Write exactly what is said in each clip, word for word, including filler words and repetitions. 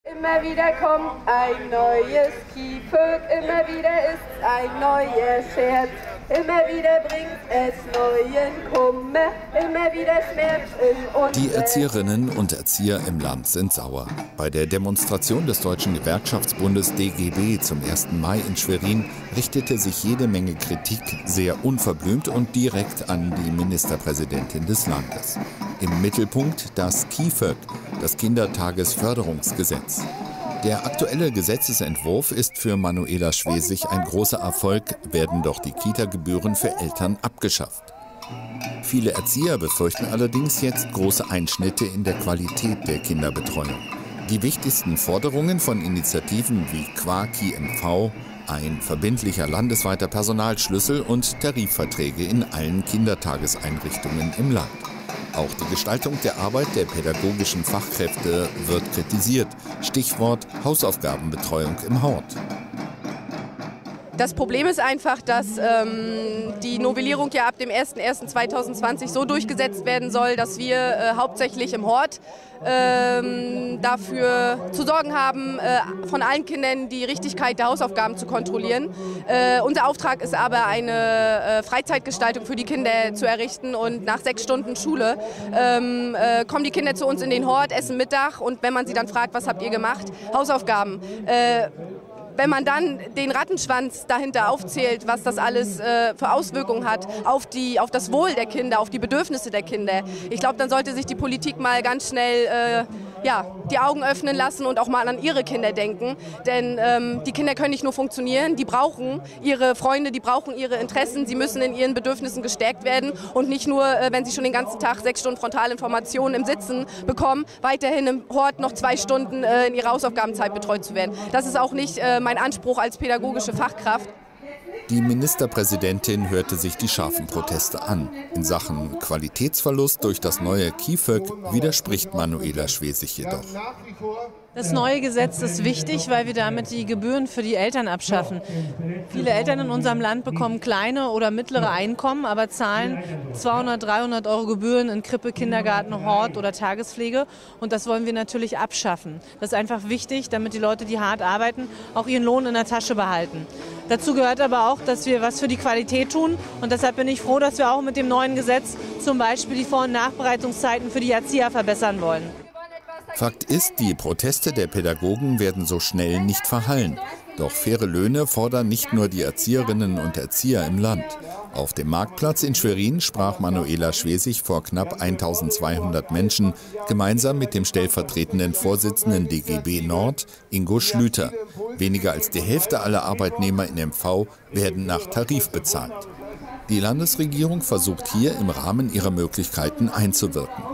Immer wieder kommt ein neues Kiefög, immer wieder ist's ein neuer Scherz. Immer wieder bringt es neuen Kummer, immer wieder Schmerz in uns. Die Erzieherinnen und Erzieher im Land sind sauer. Bei der Demonstration des Deutschen Gewerkschaftsbundes D G B zum ersten Mai in Schwerin richtete sich jede Menge Kritik sehr unverblümt und direkt an die Ministerpräsidentin des Landes. Im Mittelpunkt das KiFöG, das Kindertagesförderungsgesetz. Der aktuelle Gesetzesentwurf ist für Manuela Schwesig ein großer Erfolg, werden doch die Kita-Gebühren für Eltern abgeschafft. Viele Erzieher befürchten allerdings jetzt große Einschnitte in der Qualität der Kinderbetreuung. Die wichtigsten Forderungen von Initiativen wie Quaki M V, ein verbindlicher landesweiter Personalschlüssel und Tarifverträge in allen Kindertageseinrichtungen im Land. Auch die Gestaltung der Arbeit der pädagogischen Fachkräfte wird kritisiert. Stichwort Hausaufgabenbetreuung im Hort. Das Problem ist einfach, dass ähm, die Novellierung ja ab dem ersten ersten zweitausendzwanzig so durchgesetzt werden soll, dass wir äh, hauptsächlich im Hort ähm, dafür zu sorgen haben, äh, von allen Kindern die Richtigkeit der Hausaufgaben zu kontrollieren. Äh, unser Auftrag ist aber, eine äh, Freizeitgestaltung für die Kinder zu errichten, und nach sechs Stunden Schule ähm, äh, kommen die Kinder zu uns in den Hort, essen Mittag, und wenn man sie dann fragt, was habt ihr gemacht? Hausaufgaben. Äh, Wenn man dann den Rattenschwanz dahinter aufzählt, was das alles äh, für Auswirkungen hat auf, die, auf das Wohl der Kinder, auf die Bedürfnisse der Kinder, ich glaube, dann sollte sich die Politik mal ganz schnell äh, ja, die Augen öffnen lassen und auch mal an ihre Kinder denken. Denn ähm, die Kinder können nicht nur funktionieren, die brauchen ihre Freunde, die brauchen ihre Interessen, sie müssen in ihren Bedürfnissen gestärkt werden und nicht nur, äh, wenn sie schon den ganzen Tag sechs Stunden Frontalinformationen im Sitzen bekommen, weiterhin im Hort noch zwei Stunden äh, in ihrer Hausaufgabenzeit betreut zu werden. Das ist auch nicht äh, mein Anspruch als pädagogische Fachkraft. Die Ministerpräsidentin hörte sich die scharfen Proteste an. In Sachen Qualitätsverlust durch das neue KiFöG widerspricht Manuela Schwesig jedoch. Das neue Gesetz ist wichtig, weil wir damit die Gebühren für die Eltern abschaffen. Viele Eltern in unserem Land bekommen kleine oder mittlere Einkommen, aber zahlen zweihundert, dreihundert Euro Gebühren in Krippe, Kindergarten, Hort oder Tagespflege. Und das wollen wir natürlich abschaffen. Das ist einfach wichtig, damit die Leute, die hart arbeiten, auch ihren Lohn in der Tasche behalten. Dazu gehört aber auch, dass wir was für die Qualität tun. Und deshalb bin ich froh, dass wir auch mit dem neuen Gesetz zum Beispiel die Vor- und Nachbereitungszeiten für die Erzieher verbessern wollen. Fakt ist, die Proteste der Pädagogen werden so schnell nicht verhallen. Doch faire Löhne fordern nicht nur die Erzieherinnen und Erzieher im Land. Auf dem Marktplatz in Schwerin sprach Manuela Schwesig vor knapp eintausendzweihundert Menschen gemeinsam mit dem stellvertretenden Vorsitzenden D G B Nord, Ingo Schlüter. Weniger als die Hälfte aller Arbeitnehmer in M V werden nach Tarif bezahlt. Die Landesregierung versucht hier im Rahmen ihrer Möglichkeiten einzuwirken.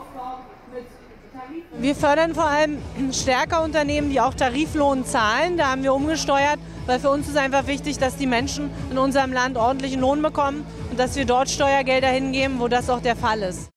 Wir fördern vor allem stärker Unternehmen, die auch Tariflohn zahlen. Da haben wir umgesteuert, weil für uns ist einfach wichtig, dass die Menschen in unserem Land ordentlichen Lohn bekommen und dass wir dort Steuergelder hingeben, wo das auch der Fall ist.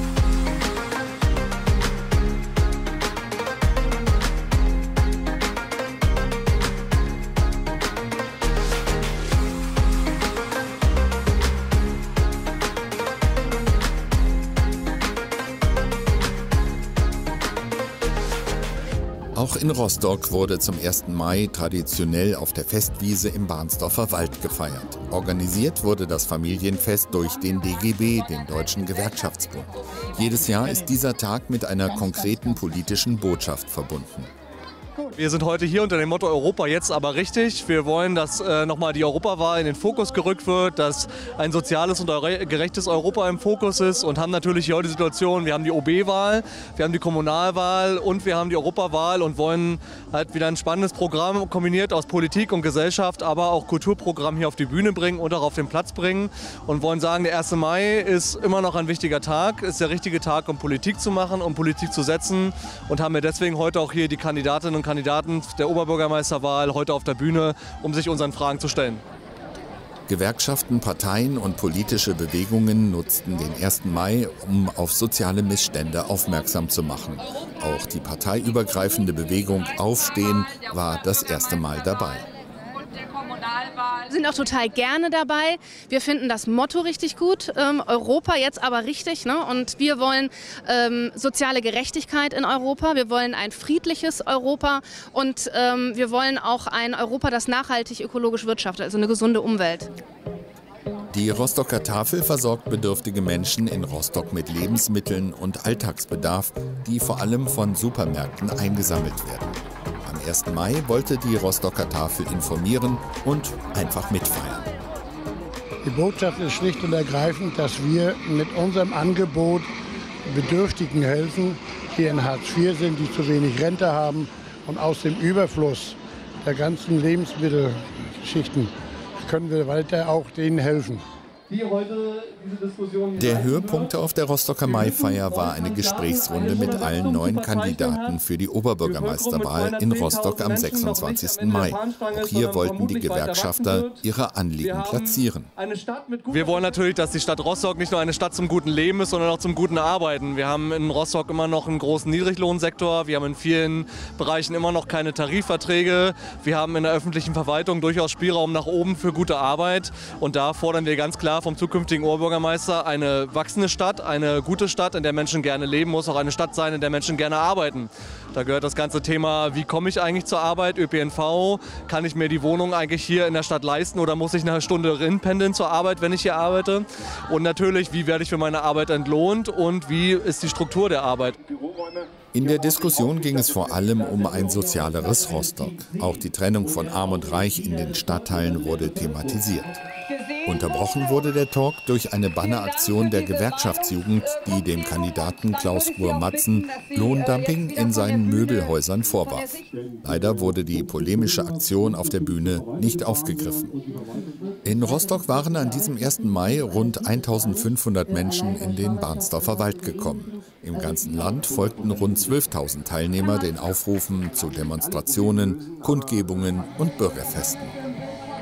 Auch in Rostock wurde zum ersten Mai traditionell auf der Festwiese im Bahnsdorfer Wald gefeiert. Organisiert wurde das Familienfest durch den D G B, den Deutschen Gewerkschaftsbund. Jedes Jahr ist dieser Tag mit einer konkreten politischen Botschaft verbunden. Wir sind heute hier unter dem Motto Europa jetzt aber richtig. Wir wollen, dass äh, nochmal die Europawahl in den Fokus gerückt wird, dass ein soziales und gerechtes Europa im Fokus ist, und haben natürlich hier heute die Situation, wir haben die O B-Wahl, wir haben die Kommunalwahl und wir haben die Europawahl und wollen halt wieder ein spannendes Programm kombiniert aus Politik und Gesellschaft, aber auch Kulturprogramm hier auf die Bühne bringen und auch auf den Platz bringen, und wollen sagen, der erste Mai ist immer noch ein wichtiger Tag, ist der richtige Tag, um Politik zu machen, um Politik zu setzen, und haben wir deswegen heute auch hier die Kandidatinnen und Kandidaten der Oberbürgermeisterwahl heute auf der Bühne, um sich unseren Fragen zu stellen. Gewerkschaften, Parteien und politische Bewegungen nutzten den ersten Mai, um auf soziale Missstände aufmerksam zu machen. Auch die parteiübergreifende Bewegung Aufstehen war das erste Mal dabei. Und der Kommunalwahl Wir sind auch total gerne dabei. Wir finden das Motto richtig gut, ähm, Europa jetzt aber richtig. Ne? Und wir wollen ähm, soziale Gerechtigkeit in Europa. Wir wollen ein friedliches Europa und ähm, wir wollen auch ein Europa, das nachhaltig ökologisch wirtschaftet, also eine gesunde Umwelt. Die Rostocker Tafel versorgt bedürftige Menschen in Rostock mit Lebensmitteln und Alltagsbedarf, die vor allem von Supermärkten eingesammelt werden. Am ersten Mai wollte die Rostocker Tafel informieren und einfach mitfeiern. Die Botschaft ist schlicht und ergreifend, dass wir mit unserem Angebot Bedürftigen helfen, die in Hartz vier sind, die zu wenig Rente haben und aus dem Überfluss der ganzen Lebensmittelschichten können wir weiter auch denen helfen. Der Höhepunkt auf der Rostocker Maifeier war eine Gesprächsrunde mit allen neuen Kandidaten für die Oberbürgermeisterwahl in Rostock am sechsundzwanzigsten Mai. Auch hier wollten die Gewerkschafter ihre Anliegen platzieren. Wir wollen natürlich, dass die Stadt Rostock nicht nur eine Stadt zum guten Leben ist, sondern auch zum guten Arbeiten. Wir haben in Rostock immer noch einen großen Niedriglohnsektor. Wir haben in vielen Bereichen immer noch keine Tarifverträge. Wir haben in der öffentlichen Verwaltung durchaus Spielraum nach oben für gute Arbeit. Und da fordern wir ganz klar vom zukünftigen Oberbürgermeister eine wachsende Stadt, eine gute Stadt, in der Menschen gerne leben, muss auch eine Stadt sein, in der Menschen gerne arbeiten. Da gehört das ganze Thema, wie komme ich eigentlich zur Arbeit, Ö P N V, kann ich mir die Wohnung eigentlich hier in der Stadt leisten oder muss ich eine Stunde hinpendeln zur Arbeit, wenn ich hier arbeite? Und natürlich, wie werde ich für meine Arbeit entlohnt und wie ist die Struktur der Arbeit? In der Diskussion ging es vor allem um ein sozialeres Rostock. Auch die Trennung von Arm und Reich in den Stadtteilen wurde thematisiert. Unterbrochen wurde der Talk durch eine Banneraktion der Gewerkschaftsjugend, die dem Kandidaten Klaus Ruhr-Matzen Lohndumping in seinen Möbelhäusern vorwarf. Leider wurde die polemische Aktion auf der Bühne nicht aufgegriffen. In Rostock waren an diesem ersten Mai rund eintausendfünfhundert Menschen in den Barnsdorfer Wald gekommen. Im ganzen Land folgten rund zwölftausend Teilnehmer den Aufrufen zu Demonstrationen, Kundgebungen und Bürgerfesten.